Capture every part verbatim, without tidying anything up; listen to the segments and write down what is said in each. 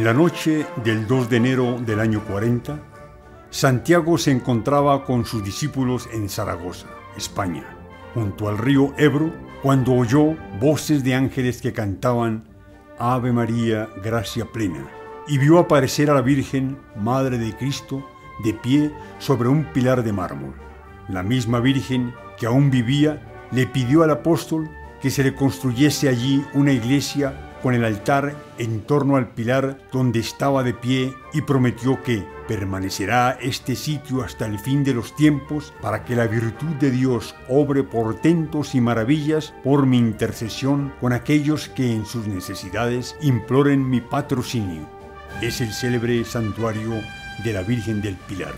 la noche del dos de enero del año cuarenta, Santiago se encontraba con sus discípulos en Zaragoza, España, junto al río Ebro, cuando oyó voces de ángeles que cantaban Ave María, gracia plena, y vio aparecer a la Virgen, Madre de Cristo, de pie sobre un pilar de mármol. La misma Virgen, que aún vivía, le pidió al apóstol que se le construyese allí una iglesia con el altar en torno al pilar donde estaba de pie, y prometió que permanecerá este sitio hasta el fin de los tiempos para que la virtud de Dios obre portentos y maravillas por mi intercesión con aquellos que en sus necesidades imploren mi patrocinio. Es el célebre santuario de la Virgen del Pilar.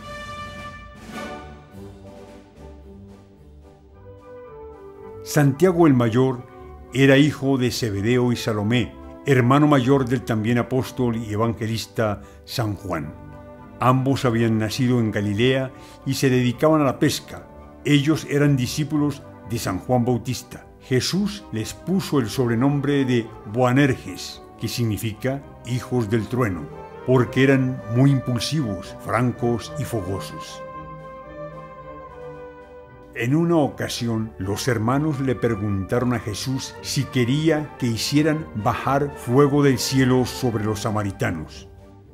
Santiago el Mayor era hijo de Zebedeo y Salomé, hermano mayor del también apóstol y evangelista San Juan. Ambos habían nacido en Galilea y se dedicaban a la pesca. Ellos eran discípulos de San Juan Bautista. Jesús les puso el sobrenombre de Boanerges, que significa hijos del trueno, porque eran muy impulsivos, francos y fogosos. En una ocasión, los hermanos le preguntaron a Jesús si quería que hicieran bajar fuego del cielo sobre los samaritanos.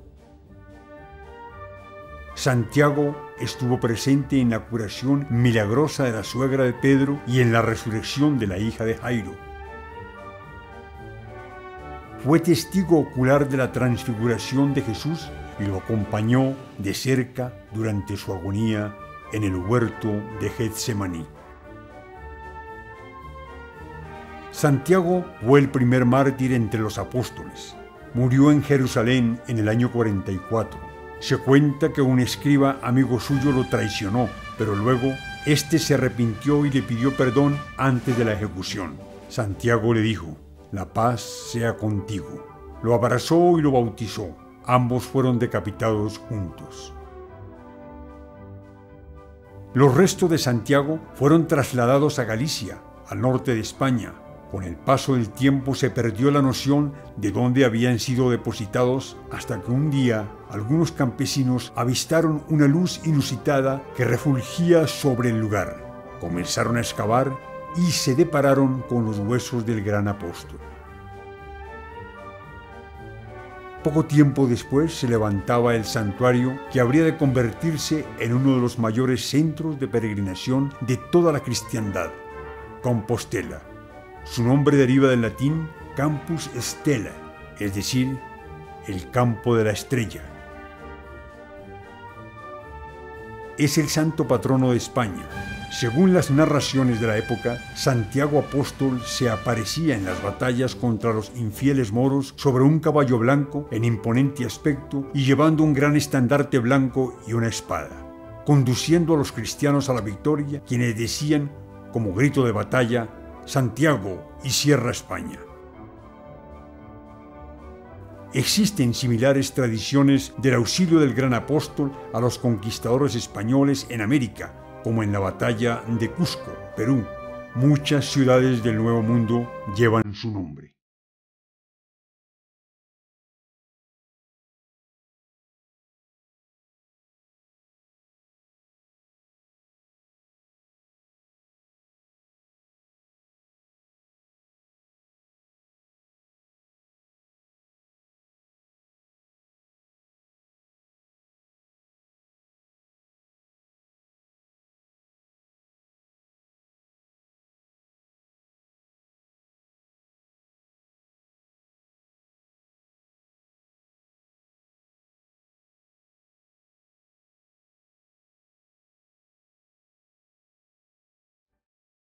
Santiago estuvo presente en la curación milagrosa de la suegra de Pedro y en la resurrección de la hija de Jairo. Fue testigo ocular de la transfiguración de Jesús y lo acompañó de cerca durante su agonía en el huerto de Getsemaní. Santiago fue el primer mártir entre los apóstoles. Murió en Jerusalén en el año cuarenta y cuatro. Se cuenta que un escriba amigo suyo lo traicionó, pero luego éste se arrepintió y le pidió perdón antes de la ejecución. Santiago le dijo: «La paz sea contigo». Lo abrazó y lo bautizó. Ambos fueron decapitados juntos. Los restos de Santiago fueron trasladados a Galicia, al norte de España. Con el paso del tiempo se perdió la noción de dónde habían sido depositados, hasta que un día algunos campesinos avistaron una luz inusitada que refulgía sobre el lugar. Comenzaron a excavar y se depararon con los huesos del gran apóstol. Poco tiempo después se levantaba el santuario que habría de convertirse en uno de los mayores centros de peregrinación de toda la cristiandad, Compostela. Su nombre deriva del latín Campus Stella, es decir, el campo de la estrella. Es el santo patrono de España. Según las narraciones de la época, Santiago Apóstol se aparecía en las batallas contra los infieles moros sobre un caballo blanco en imponente aspecto y llevando un gran estandarte blanco y una espada, conduciendo a los cristianos a la victoria, quienes decían, como grito de batalla, «Santiago y cierra España». Existen similares tradiciones del auxilio del gran apóstol a los conquistadores españoles en América, como en la batalla de Cusco, Perú. Muchas ciudades del Nuevo Mundo llevan su nombre.